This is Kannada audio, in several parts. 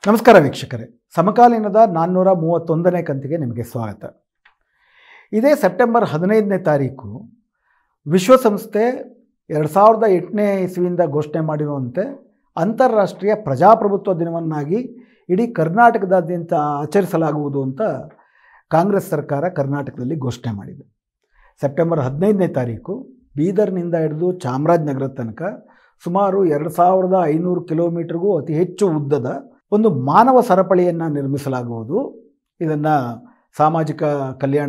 ನಮಸ್ಕಾರ ವೀಕ್ಷಕರೇ, ಸಮಕಾಲೀನದ 431ನೇ ಕಂತಿಗೆ ನಿಮಗೆ ಸ್ವಾಗತ. ಇದೇ ಸೆಪ್ಟೆಂಬರ್ 15ನೇ ತಾರೀಕು ವಿಶ್ವಸಂಸ್ಥೆ 2008ನೇ ಇಸ್ವಿಯಿಂದ ಘೋಷಣೆ ಮಾಡಿರುವಂತೆ ಅಂತಾರಾಷ್ಟ್ರೀಯ ಪ್ರಜಾಪ್ರಭುತ್ವ ದಿನವನ್ನಾಗಿ ಇಡೀ ಕರ್ನಾಟಕದಾದ್ಯಂತ ಆಚರಿಸಲಾಗುವುದು ಅಂತ ಕಾಂಗ್ರೆಸ್ ಸರ್ಕಾರ ಕರ್ನಾಟಕದಲ್ಲಿ ಘೋಷಣೆ ಮಾಡಿದೆ. ಸೆಪ್ಟೆಂಬರ್ 15ನೇ ತಾರೀಕು ಬೀದರ್ನಿಂದ ಹಿಡಿದು ಚಾಮರಾಜನಗರದ ತನಕ ಸುಮಾರು 2500 ಕಿಲೋಮೀಟರ್ಗೂ ಅತಿ ಹೆಚ್ಚು ಉದ್ದದ ಒಂದು ಮಾನವ ಸರಪಳಿಯನ್ನು ನಿರ್ಮಿಸಲಾಗುವುದು. ಇದನ್ನು ಸಮಾಜ ಕಲ್ಯಾಣ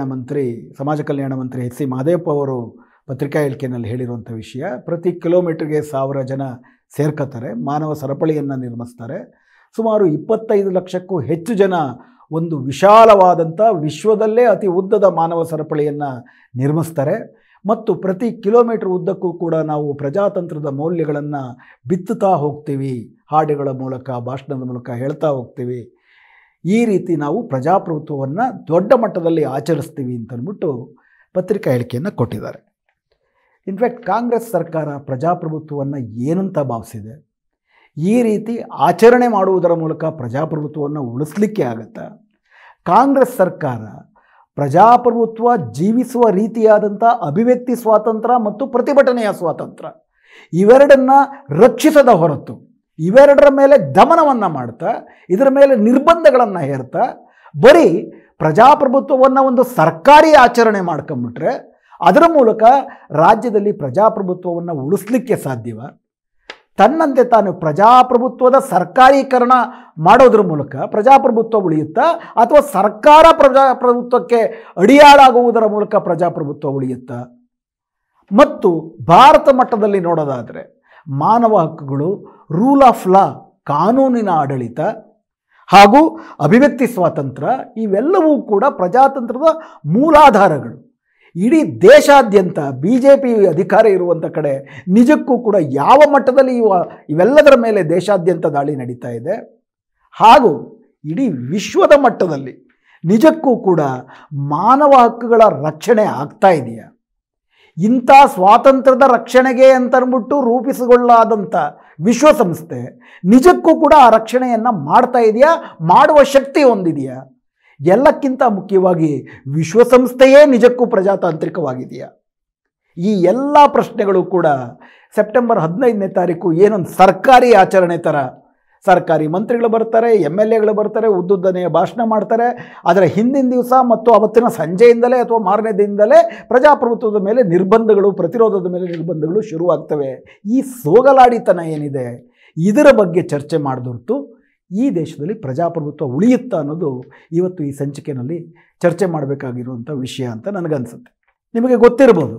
ಮಂತ್ರಿ ಎಚ್ ಸಿ ಮಹದೇವಪ್ಪ ಅವರು ಪತ್ರಿಕಾ ಹೇಳಿಕೆಯಲ್ಲಿ ಹೇಳಿರುವಂಥ ವಿಷಯ. ಪ್ರತಿ ಕಿಲೋಮೀಟರ್ಗೆ 1000 ಜನ ಸೇರ್ಕೋತಾರೆ, ಮಾನವ ಸರಪಳಿಯನ್ನು ನಿರ್ಮಿಸ್ತಾರೆ. ಸುಮಾರು 25 ಲಕ್ಷಕ್ಕೂ ಹೆಚ್ಚು ಜನ ಒಂದು ವಿಶಾಲವಾದಂಥ ವಿಶ್ವದಲ್ಲೇ ಅತಿ ಉದ್ದದ ಮಾನವ ಸರಪಳಿಯನ್ನು ನಿರ್ಮಿಸ್ತಾರೆ. ಮತ್ತು ಪ್ರತಿ ಕಿಲೋಮೀಟರ್ ಉದ್ದಕ್ಕೂ ಕೂಡ ನಾವು ಪ್ರಜಾತಂತ್ರದ ಮೌಲ್ಯಗಳನ್ನು ಬಿತ್ತುತ್ತಾ ಹೋಗ್ತೀವಿ, ಹಾಡುಗಳ ಮೂಲಕ, ಭಾಷಣದ ಮೂಲಕ ಹೇಳ್ತಾ ಹೋಗ್ತೀವಿ. ಈ ರೀತಿ ನಾವು ಪ್ರಜಾಪ್ರಭುತ್ವವನ್ನು ದೊಡ್ಡ ಮಟ್ಟದಲ್ಲಿ ಆಚರಿಸ್ತೀವಿ ಅಂತಂದ್ಬಿಟ್ಟು ಪತ್ರಿಕಾ ಹೇಳಿಕೆಯನ್ನು ಕೊಟ್ಟಿದ್ದಾರೆ. ಇನ್ಫ್ಯಾಕ್ಟ್ ಕಾಂಗ್ರೆಸ್ ಸರ್ಕಾರ ಪ್ರಜಾಪ್ರಭುತ್ವವನ್ನು ಏನಂತ ಭಾವಿಸಿದೆ? ಈ ರೀತಿ ಆಚರಣೆ ಮಾಡುವುದರ ಮೂಲಕ ಪ್ರಜಾಪ್ರಭುತ್ವವನ್ನು ಉಳಿಸ್ಲಿಕ್ಕೆ ಆಗುತ್ತಾ? ಕಾಂಗ್ರೆಸ್ ಸರ್ಕಾರ ಪ್ರಜಾಪ್ರಭುತ್ವ ಜೀವಿಸುವ ರೀತಿಯಾದಂಥ ಅಭಿವ್ಯಕ್ತಿ ಸ್ವಾತಂತ್ರ್ಯ ಮತ್ತು ಪ್ರತಿಭಟನೆಯ ಸ್ವಾತಂತ್ರ್ಯ ಇವೆರಡನ್ನು ರಕ್ಷಿಸದ ಹೊರತು ಇವೆರಡರ ಮೇಲೆ ದಮನವನ್ನು ಮಾಡ್ತಾ, ಇದರ ಮೇಲೆ ನಿರ್ಬಂಧಗಳನ್ನು ಹೇರ್ತಾ ಬರೀ ಪ್ರಜಾಪ್ರಭುತ್ವವನ್ನು ಒಂದು ಸರ್ಕಾರಿ ಆಚರಣೆ ಮಾಡ್ಕೊಂಬಿಟ್ರೆ ಅದರ ಮೂಲಕ ರಾಜ್ಯದಲ್ಲಿ ಪ್ರಜಾಪ್ರಭುತ್ವವನ್ನು ಉಳಿಸ್ಲಿಕ್ಕೆ ಸಾಧ್ಯವ? ತನ್ನಂತೆ ತಾನು ಪ್ರಜಾಪ್ರಭುತ್ವದ ಸರ್ಕಾರೀಕರಣ ಮಾಡೋದ್ರ ಮೂಲಕ ಪ್ರಜಾಪ್ರಭುತ್ವ ಉಳಿಯುತ್ತಾ, ಅಥವಾ ಸರ್ಕಾರ ಪ್ರಜಾಪ್ರಭುತ್ವಕ್ಕೆ ಅಡಿಯಾಳಾಗುವುದರ ಮೂಲಕ ಪ್ರಜಾಪ್ರಭುತ್ವ ಉಳಿಯುತ್ತಾ? ಮತ್ತು ಭಾರತ ಮಟ್ಟದಲ್ಲಿ ನೋಡೋದಾದರೆ ಮಾನವ ಹಕ್ಕುಗಳು, ರೂಲ್ ಆಫ್ ಲಾ, ಕಾನೂನಿನ ಆಡಳಿತ ಹಾಗೂ ಅಭಿವ್ಯಕ್ತಿ ಸ್ವಾತಂತ್ರ್ಯ ಇವೆಲ್ಲವೂ ಕೂಡ ಪ್ರಜಾತಂತ್ರದ ಮೂಲಾಧಾರಗಳು. ಇಡೀ ದೇಶಾದ್ಯಂತ BJP ಅಧಿಕಾರ ಇರುವಂಥ ಕಡೆ ನಿಜಕ್ಕೂ ಕೂಡ ಯಾವ ಮಟ್ಟದಲ್ಲಿ ಇವೆಲ್ಲದರ ಮೇಲೆ ದೇಶಾದ್ಯಂತ ದಾಳಿ ನಡೀತಾ ಇದೆ, ಹಾಗೂ ಇಡೀ ವಿಶ್ವದ ಮಟ್ಟದಲ್ಲಿ ನಿಜಕ್ಕೂ ಕೂಡ ಮಾನವ ಹಕ್ಕುಗಳ ರಕ್ಷಣೆ ಆಗ್ತಾ ಇದೆಯಾ? ಇಂಥ ಸ್ವಾತಂತ್ರ್ಯದ ರಕ್ಷಣೆಗೆ ಅಂತಂದ್ಬಿಟ್ಟು ರೂಪಿಸಿಕೊಳ್ಳಾದಂಥ ವಿಶ್ವಸಂಸ್ಥೆ ನಿಜಕ್ಕೂ ಕೂಡ ಆ ರಕ್ಷಣೆಯನ್ನು ಮಾಡ್ತಾ ಇದೆಯಾ? ಮಾಡುವ ಶಕ್ತಿ ಹೊಂದಿದೆಯಾ? ಎಲ್ಲಕ್ಕಿಂತ ಮುಖ್ಯವಾಗಿ ವಿಶ್ವಸಂಸ್ಥೆಯೇ ನಿಜಕ್ಕೂ ಪ್ರಜಾತಾಂತ್ರಿಕವಾಗಿದೆಯಾ? ಈ ಎಲ್ಲ ಪ್ರಶ್ನೆಗಳು ಕೂಡ ಸೆಪ್ಟೆಂಬರ್ 15ನೇ ತಾರೀಕು ಏನೊಂದು ಸರ್ಕಾರಿ ಆಚರಣೆ ಥರ ಸರ್ಕಾರಿ ಮಂತ್ರಿಗಳು ಬರ್ತಾರೆ, MLAಗಳು ಬರ್ತಾರೆ, ಉದ್ದುದ್ದನೆಯ ಭಾಷಣ ಮಾಡ್ತಾರೆ. ಅದರ ಹಿಂದಿನ ದಿವಸ ಮತ್ತು ಅವತ್ತಿನ ಸಂಜೆಯಿಂದಲೇ ಅಥವಾ ಮಾರನೇ ದಿನದಲ್ಲೇ ಪ್ರಜಾಪ್ರಭುತ್ವದ ಮೇಲೆ ನಿರ್ಬಂಧಗಳು, ಪ್ರತಿರೋಧದ ಮೇಲೆ ನಿರ್ಬಂಧಗಳು ಶುರುವಾಗ್ತವೆ. ಈ ಸೋಗಲಾಡಿತನ ಏನಿದೆ ಇದರ ಬಗ್ಗೆ ಚರ್ಚೆ ಮಾಡಿದೊರ್ತು ಈ ದೇಶದಲ್ಲಿ ಪ್ರಜಾಪ್ರಭುತ್ವ ಉಳಿಯುತ್ತಾ ಅನ್ನೋದು ಇವತ್ತು ಈ ಸಂಚಿಕೆಯಲ್ಲಿ ಚರ್ಚೆ ಮಾಡಬೇಕಾಗಿರುವಂಥ ವಿಷಯ ಅಂತ ನನಗನ್ಸುತ್ತೆ. ನಿಮಗೆ ಗೊತ್ತಿರ್ಬೋದು,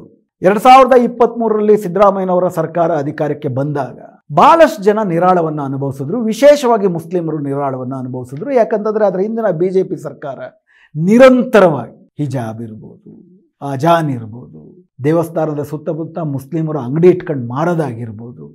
2023ರಲ್ಲಿ ಸಿದ್ದರಾಮಯ್ಯನವರ ಸರ್ಕಾರ ಅಧಿಕಾರಕ್ಕೆ ಬಂದಾಗ ಭಾಳಷ್ಟು ಜನ ನಿರಾಳವನ್ನು ಅನುಭವಿಸಿದ್ರು. ವಿಶೇಷವಾಗಿ ಮುಸ್ಲಿಮರು ನಿರಾಳವನ್ನು ಅನುಭವಿಸಿದ್ರು. ಯಾಕಂತಂದರೆ ಅದರ ಹಿಂದಿನ BJP ಸರ್ಕಾರ ನಿರಂತರವಾಗಿ ಹಿಜಾಬ್ ಇರ್ಬೋದು, ಅಜಾನ್ ಇರ್ಬೋದು, ದೇವಸ್ಥಾನದ ಸುತ್ತಮುತ್ತ ಮುಸ್ಲಿಮರು ಅಂಗಡಿ ಇಟ್ಕೊಂಡು ಮಾರೋದಾಗಿರ್ಬೋದು,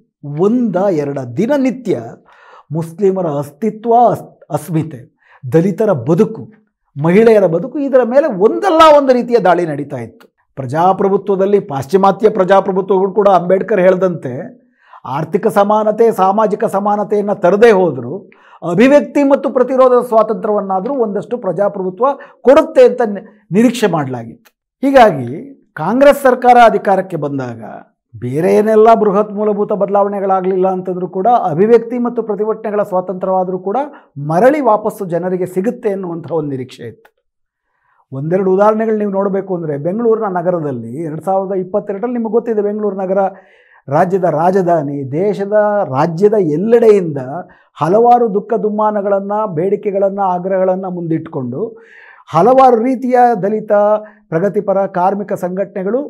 1-2 ದಿನನಿತ್ಯ ಮುಸ್ಲಿಮರ ಅಸ್ತಿತ್ವ, ಅಸ್ಮಿತೆ, ದಲಿತರ ಬದುಕು, ಮಹಿಳೆಯರ ಬದುಕು ಇದರ ಮೇಲೆ ಒಂದಲ್ಲ ಒಂದು ರೀತಿಯ ದಾಳಿ ನಡೀತಾ ಇತ್ತು. ಪ್ರಜಾಪ್ರಭುತ್ವದಲ್ಲಿ ಪಾಶ್ಚಿಮಾತ್ಯ ಪ್ರಜಾಪ್ರಭುತ್ವಗಳು ಕೂಡ ಅಂಬೇಡ್ಕರ್ ಹೇಳಿದಂತೆ ಆರ್ಥಿಕ ಸಮಾನತೆ, ಸಾಮಾಜಿಕ ಸಮಾನತೆಯನ್ನು ತರದೇ ಹೋದರೂ ಅಭಿವ್ಯಕ್ತಿ ಮತ್ತು ಪ್ರತಿರೋಧದ ಸ್ವಾತಂತ್ರ್ಯವನ್ನಾದರೂ ಒಂದಷ್ಟು ಪ್ರಜಾಪ್ರಭುತ್ವ ಕೊಡುತ್ತೆ ಅಂತ ನಿರೀಕ್ಷೆ ಮಾಡಲಾಗಿತ್ತು. ಹೀಗಾಗಿ ಕಾಂಗ್ರೆಸ್ ಸರ್ಕಾರ ಅಧಿಕಾರಕ್ಕೆ ಬಂದಾಗ ಬೇರೆ ಏನೆಲ್ಲ ಬೃಹತ್ ಮೂಲಭೂತ ಬದಲಾವಣೆಗಳಾಗಲಿಲ್ಲ ಅಂತಂದರೂ ಕೂಡ ಅಭಿವ್ಯಕ್ತಿ ಮತ್ತು ಪ್ರತಿಭಟನೆಗಳ ಸ್ವಾತಂತ್ರ್ಯವಾದರೂ ಕೂಡ ಮರಳಿ ವಾಪಸ್ಸು ಜನರಿಗೆ ಸಿಗುತ್ತೆ ಅನ್ನುವಂಥ ಒಂದು ನಿರೀಕ್ಷೆ ಇತ್ತು. ಒಂದೆರಡು ಉದಾಹರಣೆಗಳು ನೀವು ನೋಡಬೇಕು ಅಂದರೆ, ಬೆಂಗಳೂರಿನ ನಗರದಲ್ಲಿ 2022ರಲ್ಲಿ ನಿಮಗೆ ಗೊತ್ತಿದೆ, ಬೆಂಗಳೂರು ನಗರ ರಾಜ್ಯದ ರಾಜಧಾನಿ, ರಾಜ್ಯದ ಎಲ್ಲೆಡೆಯಿಂದ ಹಲವಾರು ದುಃಖ ದುಮ್ಮಾನಗಳನ್ನು, ಬೇಡಿಕೆಗಳನ್ನು, ಆಗ್ರಹಗಳನ್ನು ಮುಂದಿಟ್ಟುಕೊಂಡು ಹಲವಾರು ರೀತಿಯ ದಲಿತ, ಪ್ರಗತಿಪರ, ಕಾರ್ಮಿಕ ಸಂಘಟನೆಗಳು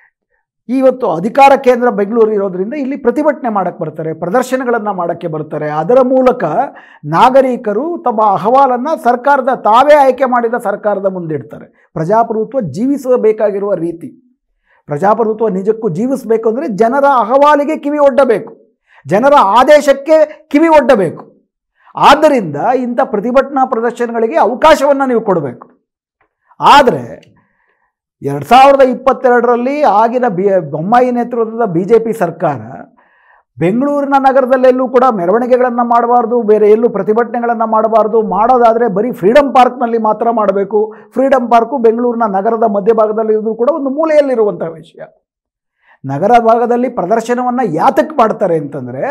ಇವತ್ತು ಅಧಿಕಾರ ಕೇಂದ್ರ ಬೆಂಗಳೂರು ಇರೋದರಿಂದ ಇಲ್ಲಿ ಪ್ರತಿಭಟನೆ ಮಾಡೋಕ್ಕೆ ಬರ್ತಾರೆ, ಪ್ರದರ್ಶನಗಳನ್ನು ಮಾಡೋಕ್ಕೆ ಬರ್ತಾರೆ. ಅದರ ಮೂಲಕ ನಾಗರಿಕರು ತಮ್ಮ ಅಹವಾಲನ್ನು ತಾವೇ ಆಯ್ಕೆ ಮಾಡಿದ ಸರ್ಕಾರದ ಮುಂದಿಡ್ತಾರೆ. ಪ್ರಜಾಪ್ರಭುತ್ವ ಜೀವಿಸಬೇಕಾಗಿರುವ ರೀತಿ, ಪ್ರಜಾಪ್ರಭುತ್ವ ನಿಜಕ್ಕೂ ಜೀವಿಸಬೇಕು ಅಂದರೆ ಜನರ ಅಹವಾಲಿಗೆ ಕಿವಿ ಒಡ್ಡಬೇಕು, ಜನರ ಆದೇಶಕ್ಕೆ ಕಿವಿ ಒಡ್ಡಬೇಕು. ಆದ್ದರಿಂದ ಇಂಥ ಪ್ರತಿಭಟನಾ ಪ್ರದರ್ಶನಗಳಿಗೆ ಅವಕಾಶವನ್ನು ನೀವು ಕೊಡಬೇಕು. ಆದರೆ 2022ರಲ್ಲಿ ಆಗಿನ ಬೊಮ್ಮಾಯಿ ನೇತೃತ್ವದ BJP ಸರ್ಕಾರ ಬೆಂಗಳೂರಿನ ನಗರದಲ್ಲೆಲ್ಲೂ ಕೂಡ ಮೆರವಣಿಗೆಗಳನ್ನು ಮಾಡಬಾರ್ದು, ಬೇರೆ ಎಲ್ಲೂ ಪ್ರತಿಭಟನೆಗಳನ್ನು ಮಾಡಬಾರ್ದು. ಮಾಡೋದಾದರೆ ಬರೀ ಫ್ರೀಡಮ್ ಪಾರ್ಕ್ನಲ್ಲಿ ಮಾತ್ರ ಮಾಡಬೇಕು. ಫ್ರೀಡಮ್ ಪಾರ್ಕು ಬೆಂಗಳೂರಿನ ನಗರದ ಮಧ್ಯಭಾಗದಲ್ಲಿ ಇರೋದು ಕೂಡ ಒಂದು ಮೂಲೆಯಲ್ಲಿರುವಂಥ ವಿಷಯ. ನಗರ ಭಾಗದಲ್ಲಿ ಪ್ರದರ್ಶನವನ್ನು ಯಾತಕ್ಕೆ ಮಾಡ್ತಾರೆ ಅಂತಂದರೆ,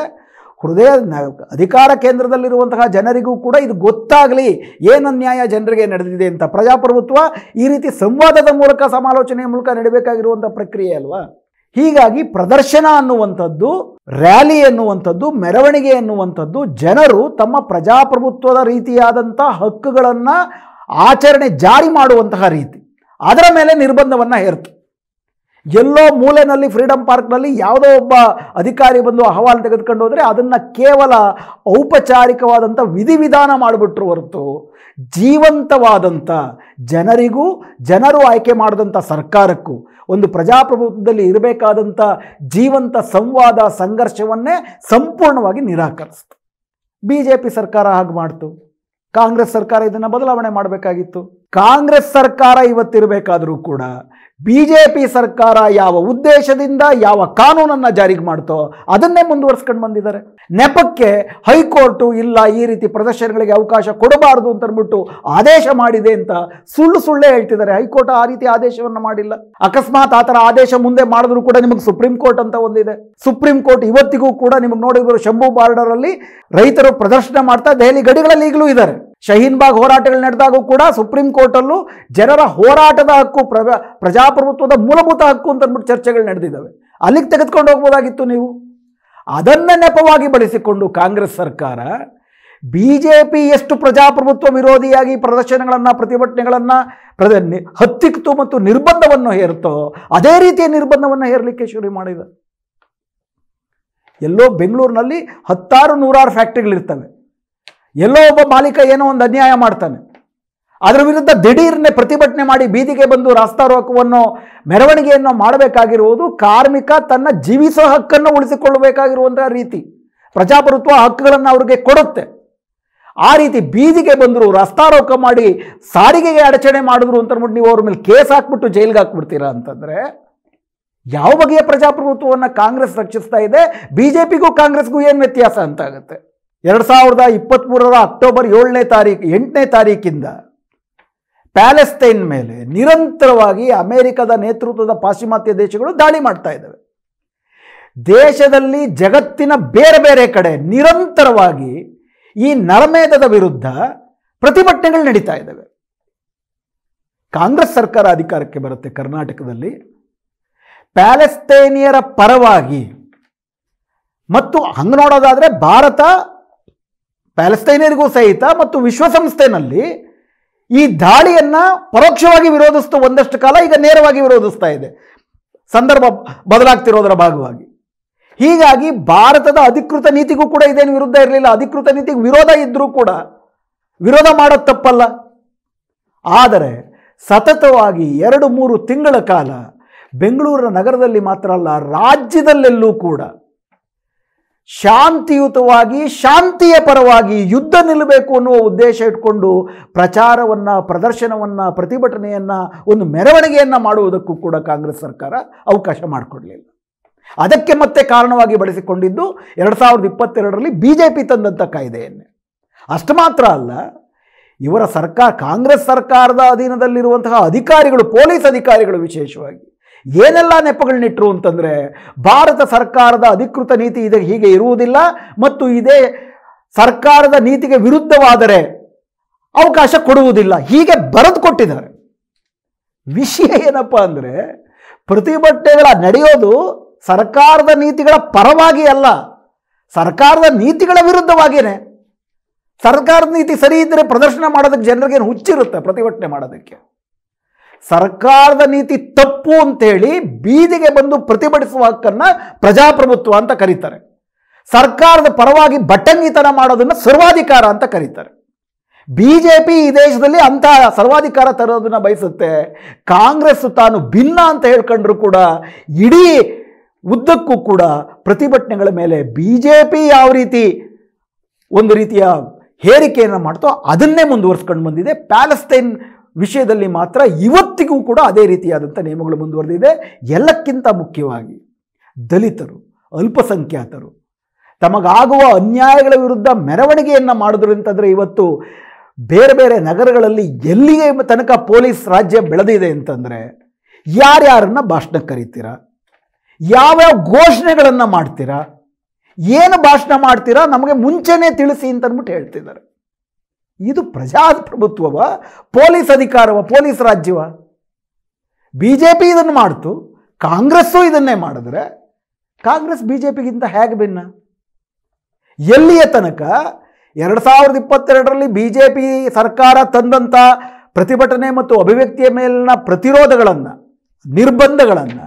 ಅಧಿಕಾರ ಕೇಂದ್ರದಲ್ಲಿರುವಂತಹ ಜನರಿಗೂ ಕೂಡ ಇದು ಗೊತ್ತಾಗಲಿ ಏನು ಅನ್ಯಾಯ ಜನರಿಗೆ ನಡೆದಿದೆ ಅಂತ. ಪ್ರಜಾಪ್ರಭುತ್ವ ಈ ರೀತಿ ಸಂವಾದದ ಮೂಲಕ, ಸಮಾಲೋಚನೆಯ ಮೂಲಕ ನಡೀಬೇಕಾಗಿರುವಂಥ ಪ್ರಕ್ರಿಯೆ ಅಲ್ವಾ. ಹೀಗಾಗಿ ಪ್ರದರ್ಶನ ಅನ್ನುವಂಥದ್ದು, ರ್ಯಾಲಿ ಎನ್ನುವಂಥದ್ದು, ಮೆರವಣಿಗೆ ಎನ್ನುವಂಥದ್ದು ಜನರು ತಮ್ಮ ಪ್ರಜಾಪ್ರಭುತ್ವದ ರೀತಿಯಾದಂಥ ಹಕ್ಕುಗಳನ್ನು ಆಚರಣೆ ಜಾರಿ ಮಾಡುವಂತಹ ರೀತಿ, ಅದರ ಮೇಲೆ ನಿರ್ಬಂಧವನ್ನು ಹೇರ್ತು. ಎಲ್ಲೋ ಮೂಲೆಯಲ್ಲಿ ಫ್ರೀಡಮ್ ಪಾರ್ಕ್ನಲ್ಲಿ ಯಾವುದೋ ಒಬ್ಬ ಅಧಿಕಾರಿ ಬಂದು ಅಹವಾಲು ತೆಗೆದುಕೊಂಡು ಹೋದರೆ ಅದನ್ನು ಕೇವಲ ಔಪಚಾರಿಕವಾದಂಥ ವಿಧಿವಿಧಾನ ಮಾಡಿಬಿಟ್ರು ಹೊರತು ಜೀವಂತವಾದಂಥ ಜನರಿಗೂ, ಜನರು ಆಯ್ಕೆ ಮಾಡಿದಂಥ ಸರ್ಕಾರಕ್ಕೂ ಒಂದು ಪ್ರಜಾಪ್ರಭುತ್ವದಲ್ಲಿ ಇರಬೇಕಾದಂಥ ಜೀವಂತ ಸಂವಾದ, ಸಂಘರ್ಷವನ್ನೇ ಸಂಪೂರ್ಣವಾಗಿ ನಿರಾಕರಿಸ್ತು. BJP ಸರ್ಕಾರ ಹಾಗೆ ಮಾಡ್ತು. ಕಾಂಗ್ರೆಸ್ ಸರ್ಕಾರ ಇದನ್ನು ಬದಲಾವಣೆ ಮಾಡಬೇಕಾಗಿತ್ತು. ಕಾಂಗ್ರೆಸ್ ಸರ್ಕಾರ ಇವತ್ತಿರಬೇಕಾದರೂ ಕೂಡ BJP ಸರ್ಕಾರ ಯಾವ ಉದ್ದೇಶದಿಂದ ಯಾವ ಕಾನೂನನ್ನು ಜಾರಿಗೆ ಮಾಡ್ತೋ ಅದನ್ನೇ ಮುಂದುವರಿಸ್ಕೊಂಡು ಬಂದಿದ್ದಾರೆ. ನೆಪಕ್ಕೆ ಹೈಕೋರ್ಟು ಇಲ್ಲ ಈ ರೀತಿ ಪ್ರದರ್ಶನಗಳಿಗೆ ಅವಕಾಶ ಕೊಡಬಾರದು ಅಂತ ಅಂದ್ಬಿಟ್ಟು ಆದೇಶ ಮಾಡಿದೆ ಅಂತ ಸುಳ್ಳೇ ಹೇಳ್ತಿದ್ದಾರೆ. ಹೈಕೋರ್ಟ್ ಆ ರೀತಿ ಆದೇಶವನ್ನು ಮಾಡಿಲ್ಲ. ಅಕಸ್ಮಾತ್ ಆ ಥರ ಆದೇಶ ಮುಂದೆ ಮಾಡಿದ್ರು ಕೂಡ ನಿಮಗೆ ಸುಪ್ರೀಂ ಕೋರ್ಟ್ ಅಂತ ಒಂದಿದೆ. ಸುಪ್ರೀಂ ಕೋರ್ಟ್ ಇವತ್ತಿಗೂ ಕೂಡ ನಿಮಗೆ ನೋಡಿದ್ರು ಶಂಭು ಬಾರ್ಡರಲ್ಲಿ ರೈತರು ಪ್ರದರ್ಶನ ಮಾಡ್ತಾ ದೆಹಲಿ ಗಡಿಗಳಲ್ಲಿ ಈಗಲೂ ಇದ್ದಾರೆ. ಶಹೀನ್ ಬಾಗ್ ಹೋರಾಟಗಳು ನಡೆದಾಗೂ ಕೂಡ ಸುಪ್ರೀಂ ಕೋರ್ಟಲ್ಲೂ ಜನರ ಹೋರಾಟದ ಹಕ್ಕು, ಪ್ರಜಾಪ್ರಭುತ್ವದ ಮೂಲಭೂತ ಹಕ್ಕು ಅಂತ ಅಂದ್ಬಿಟ್ಟು ಚರ್ಚೆಗಳು ನಡೆದಿದ್ದಾವೆ. ಅಲ್ಲಿಗೆ ತೆಗೆದುಕೊಂಡು ಹೋಗ್ಬೋದಾಗಿತ್ತು ನೀವು. ಅದನ್ನೇ ನೆಪವಾಗಿ ಬಳಸಿಕೊಂಡು ಕಾಂಗ್ರೆಸ್ ಸರ್ಕಾರ BJP ಎಷ್ಟು ಪ್ರಜಾಪ್ರಭುತ್ವ ವಿರೋಧಿಯಾಗಿ ಪ್ರದರ್ಶನಗಳನ್ನು, ಪ್ರತಿಭಟನೆಗಳನ್ನು ಹತ್ತಿಕ್ತು ಮತ್ತು ನಿರ್ಬಂಧವನ್ನು ಹೇರ್ತೋ ಅದೇ ರೀತಿಯ ನಿರ್ಬಂಧವನ್ನು ಹೇರಲಿಕ್ಕೆ ಶುರು ಮಾಡಿದೆ. ಎಲ್ಲೋ ಬೆಂಗಳೂರಿನಲ್ಲಿ 10,000-100,000 ಫ್ಯಾಕ್ಟ್ರಿಗಳಿರ್ತವೆ. ಎಲ್ಲೋ ಒಬ್ಬ ಮಾಲೀಕ ಏನೋ ಒಂದು ಅನ್ಯಾಯ ಮಾಡ್ತಾನೆ, ಅದರ ವಿರುದ್ಧ ದಿಢೀರ್ನೆ ಪ್ರತಿಭಟನೆ ಮಾಡಿ ಬೀದಿಗೆ ಬಂದು ರಾಸ್ತಾ ರೋಕವನ್ನು, ಮೆರವಣಿಗೆಯನ್ನು ಮಾಡಬೇಕಾಗಿರುವುದು ಕಾರ್ಮಿಕ ತನ್ನ ಜೀವಿಸೋ ಹಕ್ಕನ್ನು ಉಳಿಸಿಕೊಳ್ಳಬೇಕಾಗಿರುವಂತಹ ರೀತಿ. ಪ್ರಜಾಪ್ರಭುತ್ವ ಹಕ್ಕುಗಳನ್ನು ಅವ್ರಿಗೆ ಕೊಡುತ್ತೆ. ಆ ರೀತಿ ಬೀದಿಗೆ ಬಂದರು, ರಾಸ್ತಾ ರೋಕ ಮಾಡಿ ಸಾರಿಗೆಗೆ ಅಡಚಣೆ ಮಾಡಿದ್ರು ಅಂತ ಅಂದ್ಬಿಟ್ಟು ನೀವು ಅವ್ರ ಮೇಲೆ ಕೇಸ್ ಹಾಕ್ಬಿಟ್ಟು ಜೈಲಿಗೆ ಹಾಕ್ಬಿಡ್ತೀರಾ ಅಂತಂದರೆ ಯಾವ ಬಗೆಯ ಪ್ರಜಾಪ್ರಭುತ್ವವನ್ನು ಕಾಂಗ್ರೆಸ್ ರಕ್ಷಿಸ್ತಾ ಇದೆ? BJPಗೂ ಕಾಂಗ್ರೆಸ್ಗೂ ಏನು ವ್ಯತ್ಯಾಸ ಅಂತ ಆಗುತ್ತೆ. 2023 ಅಕ್ಟೋಬರ್ 8ನೇ ತಾರೀಕಿಂದ ಪ್ಯಾಲೆಸ್ತೈನ್ ಮೇಲೆ ನಿರಂತರವಾಗಿ ಅಮೆರಿಕದ ನೇತೃತ್ವದ ಪಾಶ್ಚಿಮಾತ್ಯ ದೇಶಗಳು ದಾಳಿ ಮಾಡ್ತಾ ಇದ್ದಾವೆ. ದೇಶದಲ್ಲಿ, ಜಗತ್ತಿನ ಬೇರೆ ಬೇರೆ ಕಡೆ ನಿರಂತರವಾಗಿ ಈ ನರಮೇಧದ ವಿರುದ್ಧ ಪ್ರತಿಭಟನೆಗಳು ನಡೀತಾ ಇದ್ದಾವೆ. ಕಾಂಗ್ರೆಸ್ ಸರ್ಕಾರ ಅಧಿಕಾರಕ್ಕೆ ಬರುತ್ತೆ ಕರ್ನಾಟಕದಲ್ಲಿ, ಪ್ಯಾಲೆಸ್ತೈನಿಯರ ಪರವಾಗಿ. ಮತ್ತು ಹಂಗೆ ನೋಡೋದಾದರೆ ಭಾರತ ಪ್ಯಾಲೆಸ್ತೈನಿಯರಿಗೂ ಸಹಿತ ಮತ್ತು ವಿಶ್ವಸಂಸ್ಥೆಯಲ್ಲಿ ಈ ದಾಳಿಯನ್ನು ಪರೋಕ್ಷವಾಗಿ ವಿರೋಧಿಸ್ತು ಒಂದಷ್ಟು ಕಾಲ, ಈಗ ನೇರವಾಗಿ ವಿರೋಧಿಸ್ತಾ ಇದೆ ಸಂದರ್ಭ ಬದಲಾಗ್ತಿರೋದರ ಭಾಗವಾಗಿ. ಹೀಗಾಗಿ ಭಾರತದ ಅಧಿಕೃತ ನೀತಿಗೂ ಕೂಡ ಇದೇನು ವಿರುದ್ಧ ಇರಲಿಲ್ಲ. ಅಧಿಕೃತ ನೀತಿಗೆ ವಿರೋಧ ಇದ್ದರೂ ಕೂಡ ವಿರೋಧ ಮಾಡೋದು ತಪ್ಪಲ್ಲ. ಆದರೆ ಸತತವಾಗಿ 2-3 ತಿಂಗಳ ಕಾಲ ಬೆಂಗಳೂರಿನ ನಗರದಲ್ಲಿ ಮಾತ್ರ ಅಲ್ಲ, ರಾಜ್ಯದಲ್ಲೆಲ್ಲೂ ಕೂಡ ಶಾಂತಿಯುತವಾಗಿ, ಶಾಂತಿಯ ಪರವಾಗಿ ಯುದ್ಧ ನಿಲ್ಲಬೇಕು ಅನ್ನುವ ಉದ್ದೇಶ ಇಟ್ಕೊಂಡು ಪ್ರಚಾರವನ್ನು, ಪ್ರದರ್ಶನವನ್ನು, ಪ್ರತಿಭಟನೆಯನ್ನು, ಒಂದು ಮೆರವಣಿಗೆಯನ್ನು ಮಾಡುವುದಕ್ಕೂ ಕೂಡ ಕಾಂಗ್ರೆಸ್ ಸರ್ಕಾರ ಅವಕಾಶ ಮಾಡಿಕೊಡಲಿಲ್ಲ. ಅದಕ್ಕೆ ಮತ್ತೆ ಕಾರಣವಾಗಿ ಬಳಸಿಕೊಂಡಿದ್ದು 2022ರಲ್ಲಿ BJP ತಂದಂಥ ಕಾಯ್ದೆಯನ್ನೇ. ಅಷ್ಟು ಮಾತ್ರ ಅಲ್ಲ, ಇವರ ಸರ್ಕಾರ, ಕಾಂಗ್ರೆಸ್ ಸರ್ಕಾರದ ಅಧೀನದಲ್ಲಿರುವಂತಹ ಅಧಿಕಾರಿಗಳು, ಪೊಲೀಸ್ ಅಧಿಕಾರಿಗಳು ವಿಶೇಷವಾಗಿ ಏನೆಲ್ಲ ನೆಪಗಳನ್ನಿಟ್ರು ಅಂತಂದರೆ, ಭಾರತ ಸರ್ಕಾರದ ಅಧಿಕೃತ ನೀತಿ ಇದೆ ಹೀಗೆ ಇರುವುದಿಲ್ಲ ಮತ್ತು ಇದೇ ಸರ್ಕಾರದ ನೀತಿಗೆ ವಿರುದ್ಧವಾದರೆ ಅವಕಾಶ ಕೊಡುವುದಿಲ್ಲ, ಹೀಗೆ ಬರೆದು ಕೊಟ್ಟಿದ್ದಾರೆ. ವಿಷಯ ಏನಪ್ಪ ಅಂದರೆ, ಪ್ರತಿಭಟನೆಗಳ ನಡೆಯೋದು ಸರ್ಕಾರದ ನೀತಿಗಳ ಪರವಾಗಿ ಅಲ್ಲ, ಸರ್ಕಾರದ ನೀತಿಗಳ ವಿರುದ್ಧವಾಗಿಯೇ. ಸರ್ಕಾರದ ನೀತಿ ಸರಿ ಇದ್ದರೆ ಪ್ರದರ್ಶನ ಮಾಡೋದಕ್ಕೆ ಜನರಿಗೆ ಹುಚ್ಚಿರುತ್ತೆ ಪ್ರತಿಭಟನೆ ಮಾಡೋದಕ್ಕೆ. ಸರ್ಕಾರದ ನೀತಿ ತಪ್ಪು ಅಂತೇಳಿ ಬೀದಿಗೆ ಬಂದು ಪ್ರತಿಭಟಿಸುವ ಹಕ್ಕನ್ನು ಪ್ರಜಾಪ್ರಭುತ್ವ ಅಂತ ಕರೀತಾರೆ. ಸರ್ಕಾರದ ಪರವಾಗಿ ಬಟ್ಟಂಗಿತನ ಮಾಡೋದನ್ನು ಸರ್ವಾಧಿಕಾರ ಅಂತ ಕರೀತಾರೆ. BJP ಈ ದೇಶದಲ್ಲಿ ಅಂಥ ಸರ್ವಾಧಿಕಾರ ತರೋದನ್ನು ಬಯಸುತ್ತೆ. ಕಾಂಗ್ರೆಸ್ ತಾನು ಭಿನ್ನ ಅಂತ ಹೇಳ್ಕೊಂಡ್ರು ಕೂಡ ಇಡೀ ಉದ್ದಕ್ಕೂ ಕೂಡ ಪ್ರತಿಭಟನೆಗಳ ಮೇಲೆ BJP ಯಾವ ರೀತಿ ಒಂದು ರೀತಿಯ ಹೇರಿಕೆಯನ್ನು ಮಾಡ್ತೋ ಅದನ್ನೇ ಮುಂದುವರಿಸ್ಕೊಂಡು ಬಂದಿದೆ. ಪ್ಯಾಲೆಸ್ತೈನ್ ವಿಷಯದಲ್ಲಿ ಮಾತ್ರ ಇವತ್ತಿಗೂ ಕೂಡ ಅದೇ ರೀತಿಯಾದಂಥ ನಿಯಮಗಳು ಮುಂದುವರೆದಿದೆ. ಎಲ್ಲಕ್ಕಿಂತ ಮುಖ್ಯವಾಗಿ ದಲಿತರು, ಅಲ್ಪಸಂಖ್ಯಾತರು, ತಮಗಾಗುವ ಅನ್ಯಾಯಗಳ ವಿರುದ್ಧ ಮೆರವಣಿಗೆಯನ್ನು ಮಾಡಿದ್ರು ಅಂತಂದರೆ ಇವತ್ತು ಬೇರೆ ಬೇರೆ ನಗರಗಳಲ್ಲಿ ಎಲ್ಲಿಗೆ ತನಕ ಪೊಲೀಸ್ ರಾಜ್ಯ ಬೆಳೆದಿದೆ ಅಂತಂದರೆ ಯಾರ್ಯಾರನ್ನ ಭಾಷಣಕ್ಕೆ ಕರೀತೀರಾ, ಯಾವ್ಯಾವ ಘೋಷಣೆಗಳನ್ನು ಮಾಡ್ತೀರಾ, ಏನು ಭಾಷಣ ಮಾಡ್ತೀರಾ ನಮಗೆ ಮುಂಚೆನೇ ತಿಳಿಸಿ ಅಂತಂದ್ಬಿಟ್ಟು ಹೇಳ್ತಿದ್ದಾರೆ. ಇದು ಪ್ರಜಾಪ್ರಭುತ್ವವ, ಪೊಲೀಸ್ ಅಧಿಕಾರವ, ಪೊಲೀಸ್ ರಾಜ್ಯವ? ಬಿ ಜೆ ಪಿ ಇದನ್ನು ಮಾಡ್ತು, ಕಾಂಗ್ರೆಸ್ಸು ಇದನ್ನೇ ಮಾಡಿದ್ರೆ ಕಾಂಗ್ರೆಸ್ ಬಿ ಜೆ ಪಿಗಿಂತ ಹೇಗೆ ಭಿನ್ನ? ಎಲ್ಲಿಯ ತನಕ 2022ರಲ್ಲಿ ಬಿ ಜೆ ಪಿ ಸರ್ಕಾರ ತಂದಂಥ ಪ್ರತಿಭಟನೆ ಮತ್ತು ಅಭಿವ್ಯಕ್ತಿಯ ಮೇಲಿನ ಪ್ರತಿರೋಧಗಳನ್ನು, ನಿರ್ಬಂಧಗಳನ್ನು